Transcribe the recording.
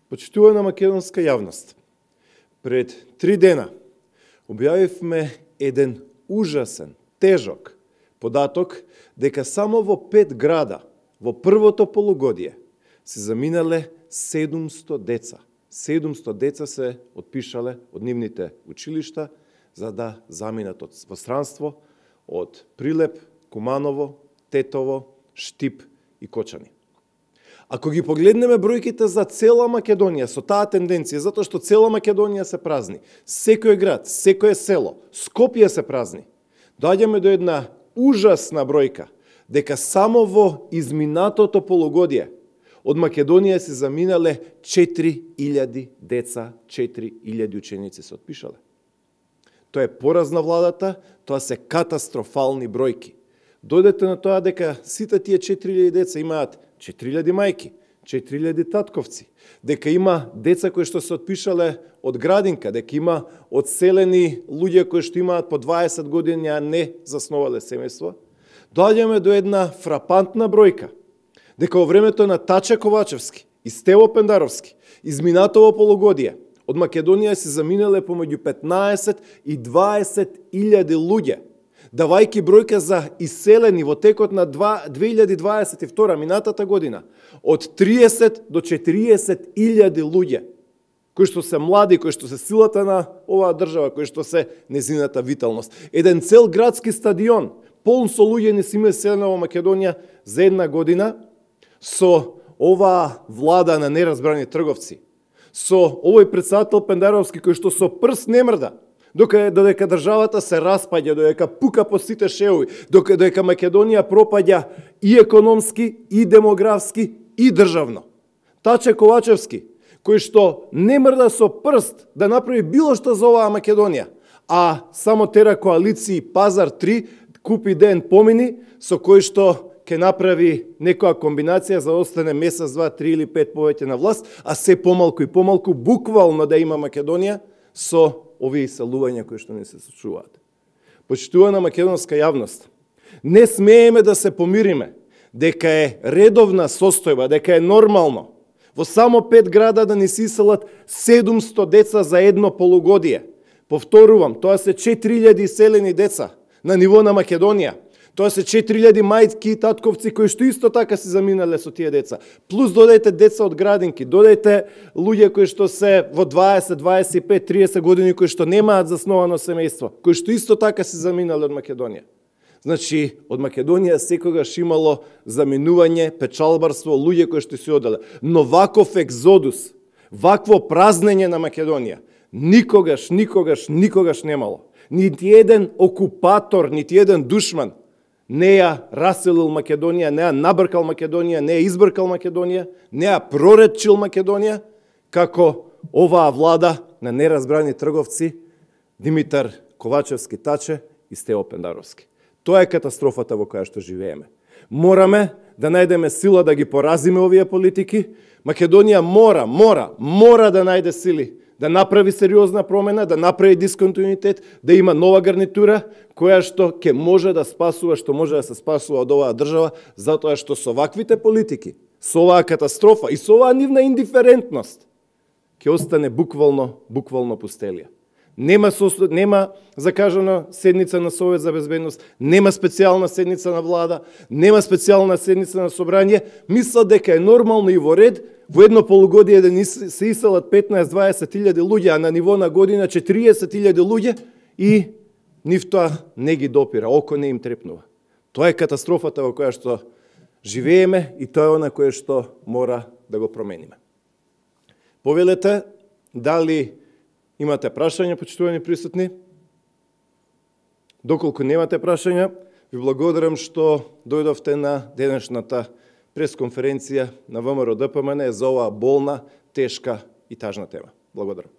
Почитувана македонска јавност, пред 3 дена објавивме еден ужасен, тежок податок дека само во 5 града во првото полугодие се заминале 700 деца. 700 деца се отпишале од нивните училишта за да заминат во странство од Прилеп, Куманово, Тетово, Штип и Кочани. Ако ги погледнеме бројките за цела Македонија со таа тенденција, затоа што цела Македонија се празни, секој град, секое село, Скопје се празни, доаѓаме до една ужасна бројка, дека само во изминатото полугодие од Македонија се заминале 4000 деца, 4000 ученици се отпишале. Тоа е пораз на владата, тоа се катастрофални бројки. Дојдете на тоа дека сите тие 4000 деца имаат 4000 мајки, 4000 татковци, дека има деца кои што се отпишале од градинка, дека има одселени луѓе кои што имаат по 20 години, а не засновале семејство, доаѓаме до една фрапантна бројка, дека во времето на Таче Ковачевски и Стево Пендаровски, изминатово полугодие, од Македонија се заминале помеѓу 15 и 20 илјади луѓе, давајки бројка за иселени во текот на 2022 минатата година од 30 до 40 илјади луѓе, кои што се млади, кои што се силата на оваа држава, кои што се незината виталност. Еден цел градски стадион, полн со луѓе не си селено во Македонија за една година, со оваа влада на неразбрани трговци, со овој председател Пендаровски кој што со прст не мрда, додека државата се распаѓа, додека пука по сите шеови, додека Македонија пропаѓа и економски, и демографски, и државно. Таче Ковачевски, кој што не мрда со прст да направи било што за оваа Македонија, а само тера коалиции Пазар 3, купи ден помини, со кој што ќе направи некоја комбинација за да остане месец, 2, 3 или 5 повеќе на власт, а се помалку и помалку буквално да има Македонија со овие иселувања кои што не се случуваат. Почитувана македонска јавност, не смееме да се помириме дека е редовна состојба, дека е нормално во само 5 града да не се иселат 700 деца за едно полугодие. Повторувам, тоа се 4000 иселени деца на ниво на Македонија. Тоа се 4000 мајки и татковци кои што исто така се заминале со тие деца. Плюс додајте деца од градинки, додајте луѓе кои што се во 20, 25, 30 години кои што немаат засновано семејство, кои што исто така се заминале од Македонија. Значи, од Македонија секогаш имало заминување, печалбарство, луѓе кои што си оделе. Но ваков екзодус, вакво празнење на Македонија, никогаш немало. Нити еден окупатор, нити еден душман не ја раселил Македонија, не ја набркал Македонија, не ја избркал Македонија, не ја проредчил Македонија, како оваа влада на неразбрани трговци Димитар Ковачевски Таче и Стево Пендаровски. Тоа е катастрофата во која што живееме. Мораме да најдеме сила да ги поразиме овие политики. Македонија мора да најде сили да направи сериозна промена, да направи дисконтинуитет, да има нова гарнитура која што ќе може да спасува, што може да се спасува од оваа држава, затоа што со ваквите политики, со оваа катастрофа и со оваа нивна индиферентност ќе остане буквално пустелија. Нема закажана седница на Совет за безбедност, нема специјална седница на влада, нема специјална седница на собрање. Мислат дека е нормално и во ред во едно полугодие да се иселат 15-20 илјади луѓе, а на ниво на година 40 илјади луѓе и нив тоа не ги допира, око не им трепнува. Тоа е катастрофата во која што живееме и тоа е она кое што мора да го промениме. Повелете, дали имате прашања, почитувани присутни? Доколку немате прашања, ви благодарам што дојдовте на денешната пресконференција на ВМРО ДПМН за оваа болна, тешка и тажна тема. Благодарам.